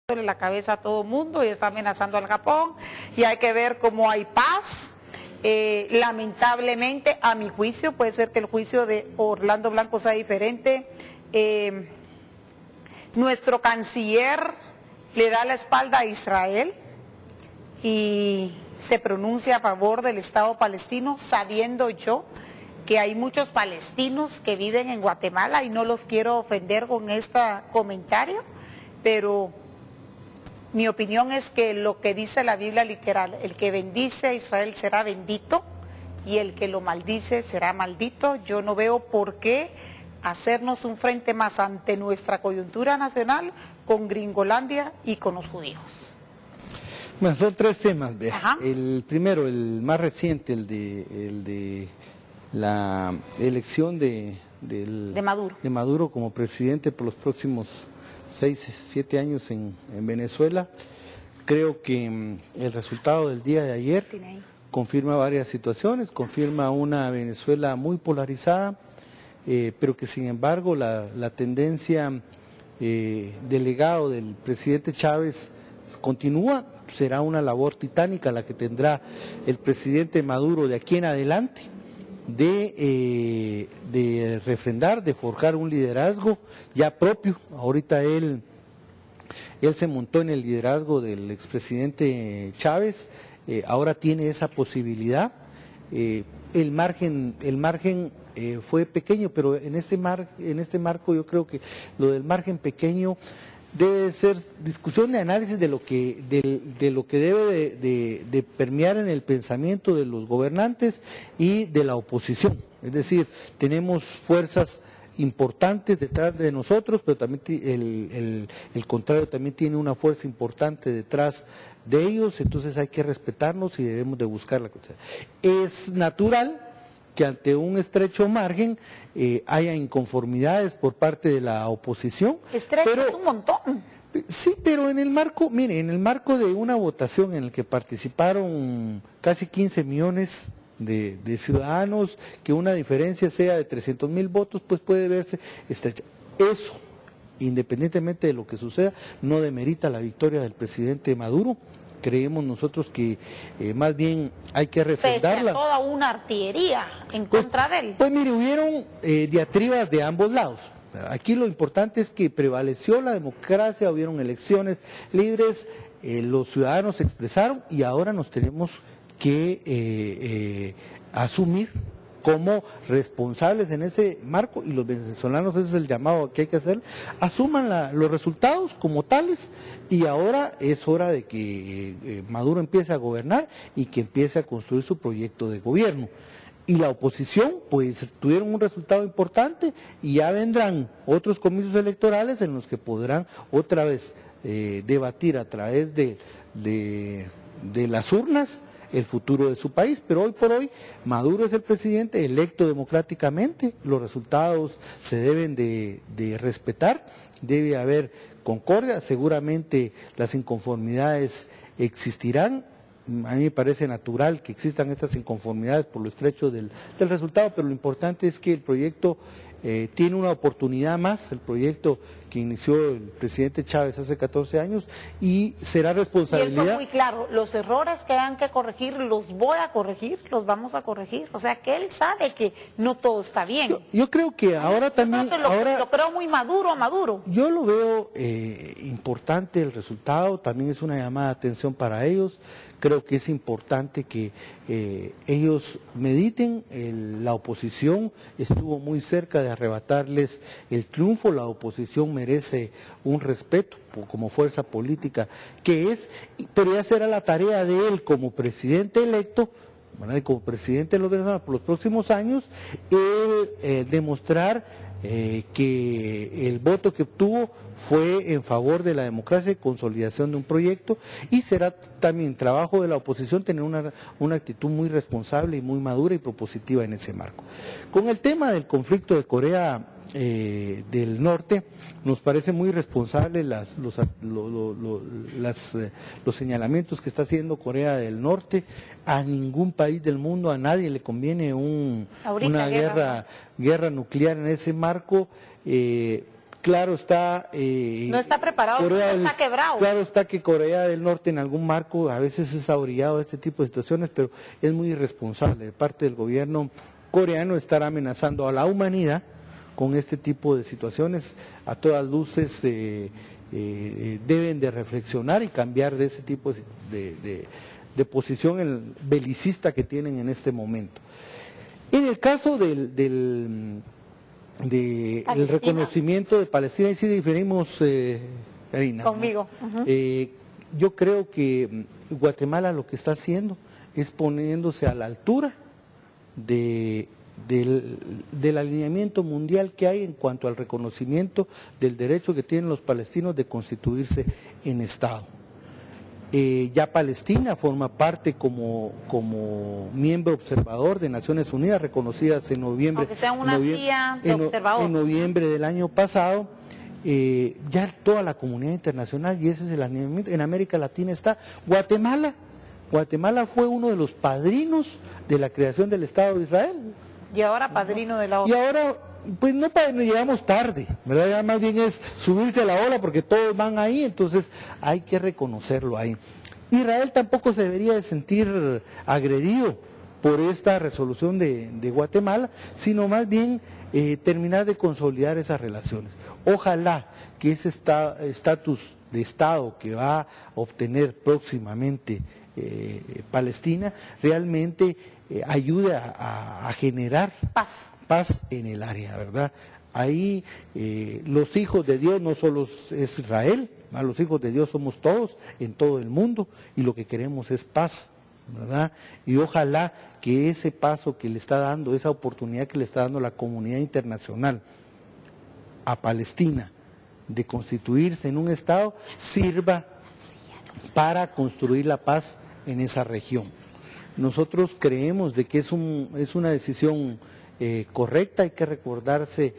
la cabeza a todo el mundo y está amenazando al Japón y hay que ver cómo hay paz. Lamentablemente, a mi juicio, puede ser que el juicio de Orlando Blanco sea diferente. Nuestro canciller le da la espalda a Israel y se pronuncia a favor del Estado palestino, sabiendo yo que hay muchos palestinos que viven en Guatemala y no los quiero ofender con este comentario, pero mi opinión es que lo que dice la Biblia literal, el que bendice a Israel será bendito y el que lo maldice será maldito. Yo no veo por qué hacernos un frente más ante nuestra coyuntura nacional con Gringolandia y con los judíos. Bueno, son tres temas, vea. El primero, el más reciente, el de la elección de Maduro como presidente por los próximos 6, 7 años en Venezuela. Creo que el resultado del día de ayer confirma varias situaciones, confirma una Venezuela muy polarizada, pero que sin embargo la tendencia del legado del presidente Chávez continúa. Será una labor titánica la que tendrá el presidente Maduro de aquí en adelante, de refrendar, de forjar un liderazgo ya propio. Ahorita él se montó en el liderazgo del expresidente Chávez, ahora tiene esa posibilidad. El margen fue pequeño, pero en este marco yo creo que lo del margen pequeño debe ser discusión de análisis de lo que debe de permear en el pensamiento de los gobernantes y de la oposición. Es decir, tenemos fuerzas importantes detrás de nosotros, pero también el contrario también tiene una fuerza importante detrás de ellos, entonces hay que respetarnos y debemos de buscar la cosa. Es natural que ante un estrecho margen haya inconformidades por parte de la oposición. Estrecho es un montón. Sí, pero en el marco, mire, en el marco de una votación en la que participaron casi 15 millones de ciudadanos, que una diferencia sea de 300,000 votos, pues puede verse estrecha. Eso, independientemente de lo que suceda, no demerita la victoria del presidente Maduro. Creemos nosotros que más bien hay que refrendarla. Pese a toda una artillería en contra de él. Pues mire, hubieron diatribas de ambos lados. Aquí lo importante es que prevaleció la democracia, hubieron elecciones libres, los ciudadanos se expresaron y ahora nos tenemos que asumir como responsables en ese marco, y los venezolanos, ese es el llamado que hay que hacer, asuman los resultados como tales, y ahora es hora de que Maduro empiece a gobernar y que empiece a construir su proyecto de gobierno. Y la oposición, pues tuvieron un resultado importante y ya vendrán otros comicios electorales en los que podrán otra vez debatir a través de las urnas el futuro de su país, pero hoy por hoy Maduro es el presidente electo democráticamente, los resultados se deben de respetar, debe haber concordia, seguramente las inconformidades existirán. A mí me parece natural que existan estas inconformidades por lo estrecho del resultado, pero lo importante es que el proyecto tiene una oportunidad más, el proyecto que inició el presidente Chávez hace 14 años, y será responsabilidad. Y eso es muy claro, los errores que hayan que corregir, los voy a corregir, los vamos a corregir, o sea que él sabe que no todo está bien. Yo creo que ahora también... Lo creo muy maduro. Yo lo veo importante el resultado, también es una llamada de atención para ellos. Creo que es importante que ellos mediten. La oposición estuvo muy cerca de arrebatarles el triunfo, la oposición merece un respeto como fuerza política que es, pero ya será la tarea de él como presidente electo, como presidente de los venezolanos por los próximos años, demostrar que el voto que obtuvo fue en favor de la democracia y consolidación de un proyecto, y será también trabajo de la oposición tener una actitud muy responsable y muy madura y propositiva en ese marco. Con el tema del conflicto de Corea del Norte, nos parece muy responsable los señalamientos que está haciendo Corea del Norte. A ningún país del mundo, a nadie le conviene una guerra nuclear en ese marco. Claro está... no está preparado, no está quebrado. Claro está que Corea del Norte en algún marco a veces es ahorillado a este tipo de situaciones, pero es muy irresponsable de parte del gobierno coreano estar amenazando a la humanidad con este tipo de situaciones. A todas luces deben de reflexionar y cambiar de ese tipo de posición belicista que tienen en este momento. En el caso del reconocimiento de Palestina, y sí diferimos, Karina. Conmigo. Yo creo que Guatemala lo que está haciendo es poniéndose a la altura del alineamiento mundial que hay en cuanto al reconocimiento del derecho que tienen los palestinos de constituirse en Estado. Ya Palestina forma parte como miembro observador de Naciones Unidas, reconocidas en noviembre. Aunque sea una CIA de observador. En noviembre del año pasado, ya toda la comunidad internacional, y ese es el alineamiento, en América Latina está Guatemala. Guatemala fue uno de los padrinos de la creación del Estado de Israel. Y ahora padrino de la otra. Y ahora, pues no llegamos tarde, ¿verdad? Ya más bien es subirse a la ola porque todos van ahí, entonces hay que reconocerlo ahí. Israel tampoco se debería de sentir agredido por esta resolución de Guatemala, sino más bien terminar de consolidar esas relaciones. Ojalá que ese estatus de Estado que va a obtener próximamente Palestina realmente ayude a generar paz en el área, ¿verdad? Ahí los hijos de Dios no solo es Israel, los hijos de Dios somos todos en todo el mundo y lo que queremos es paz, ¿verdad? Y ojalá que ese paso que le está dando, esa oportunidad que le está dando la comunidad internacional a Palestina de constituirse en un Estado sirva para construir la paz en esa región. Nosotros creemos de que es una decisión correcta. Hay que recordarse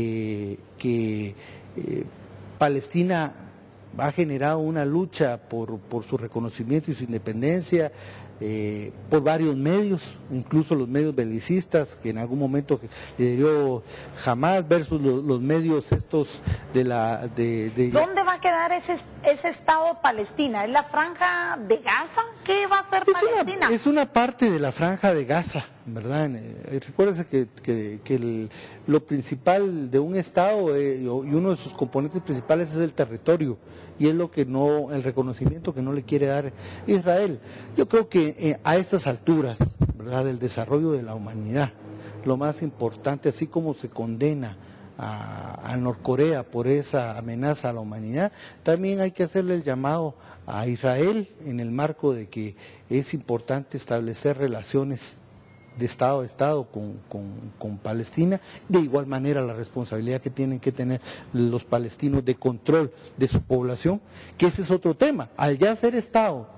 que Palestina ha generado una lucha por su reconocimiento y su independencia por varios medios, incluso los medios belicistas que en algún momento le dio Hamas versus los medios estos de ¿Dónde va a quedar ese Estado Palestina? ¿Es la franja de Gaza? ¿Qué va a hacer Palestina? Es una parte de la franja de Gaza, ¿verdad? Recuérdese que lo principal de un Estado y uno de sus componentes principales es el territorio, y es el reconocimiento que no le quiere dar Israel. Yo creo que a estas alturas, ¿verdad?, del desarrollo de la humanidad, lo más importante, así como se condena a Norcorea por esa amenaza a la humanidad, también hay que hacerle el llamado a Israel en el marco de que es importante establecer relaciones de Estado a Estado con Palestina, de igual manera la responsabilidad que tienen que tener los palestinos de control de su población, que ese es otro tema. Al ya ser Estado,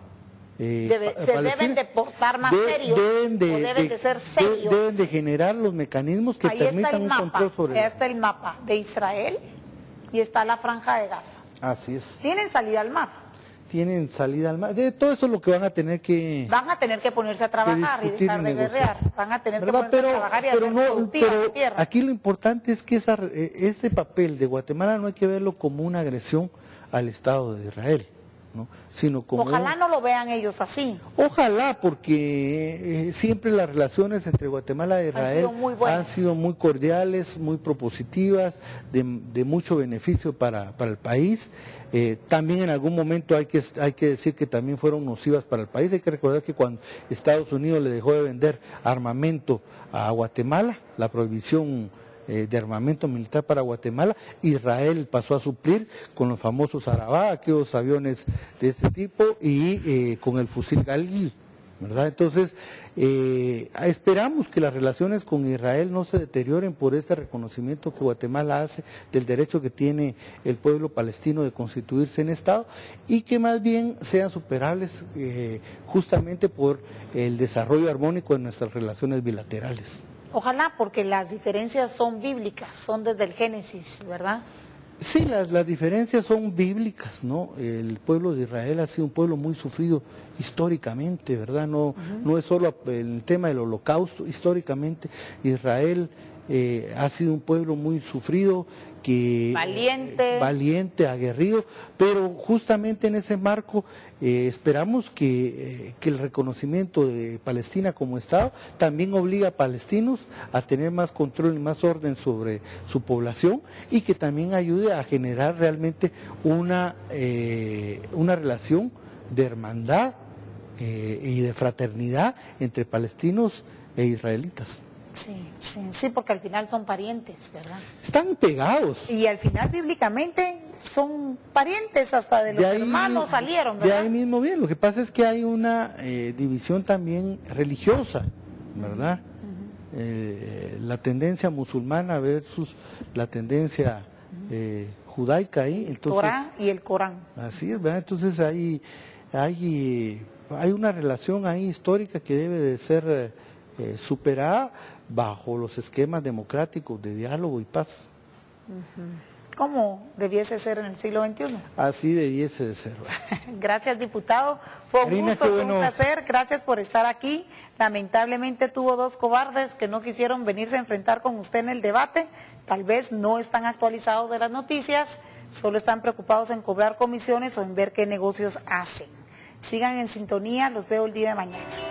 deben de portar más serios, deben de ser serios. Deben de generar los mecanismos que permitan un control sobre Ahí está el mapa de Israel y está la franja de Gaza. Así es. Tienen salida al mar. Tienen salida al mar. De todo eso es lo que van a tener que... Van a tener que ponerse a trabajar y dejar de guerrear. Van a tener que ponerse a trabajar y hacer productiva la tierra. Aquí lo importante es que ese papel de Guatemala no hay que verlo como una agresión al Estado de Israel, ¿no? Sino como ojalá no lo vean ellos así. Ojalá, porque siempre las relaciones entre Guatemala e Israel han sido muy cordiales, muy propositivas, de mucho beneficio para el país. También en algún momento hay que decir que también fueron nocivas para el país. Hay que recordar que cuando Estados Unidos le dejó de vender armamento a Guatemala, la prohibición de armamento militar para Guatemala, Israel pasó a suplir con los famosos Arabá, aquellos aviones de este tipo, y con el fusil Galil, ¿verdad? Entonces, esperamos que las relaciones con Israel no se deterioren por este reconocimiento que Guatemala hace del derecho que tiene el pueblo palestino de constituirse en Estado, y que más bien sean superables justamente por el desarrollo armónico de nuestras relaciones bilaterales. Ojalá, porque las diferencias son bíblicas, son desde el Génesis, ¿verdad? Sí, las diferencias son bíblicas, ¿no? El pueblo de Israel ha sido un pueblo muy sufrido históricamente, ¿verdad? No es solo el tema del holocausto. Históricamente Israel ha sido un pueblo muy sufrido, que valiente, aguerrido, pero justamente en ese marco esperamos que el reconocimiento de Palestina como Estado también obliga a palestinos a tener más control y más orden sobre su población, y que también ayude a generar realmente una relación de hermandad y de fraternidad entre palestinos e israelitas. Sí, porque al final son parientes, ¿verdad? Están pegados. Y al final bíblicamente son parientes, hasta de los hermanos salieron, ¿verdad? De ahí mismo bien, lo que pasa es que hay una división también religiosa, ¿verdad? La tendencia musulmana versus la tendencia judaica ahí. Entonces, Torá y el Corán. Así es, ¿verdad? Entonces hay una relación ahí histórica que debe de ser superada bajo los esquemas democráticos de diálogo y paz. ¿Cómo debiese ser en el siglo XXI? Así debiese de ser. Gracias, diputado. Fue un gusto, fue un placer. Gracias por estar aquí. Lamentablemente tuvo 2 cobardes que no quisieron venirse a enfrentar con usted en el debate. Tal vez no están actualizados de las noticias, solo están preocupados en cobrar comisiones o en ver qué negocios hacen. Sigan en sintonía, los veo el día de mañana.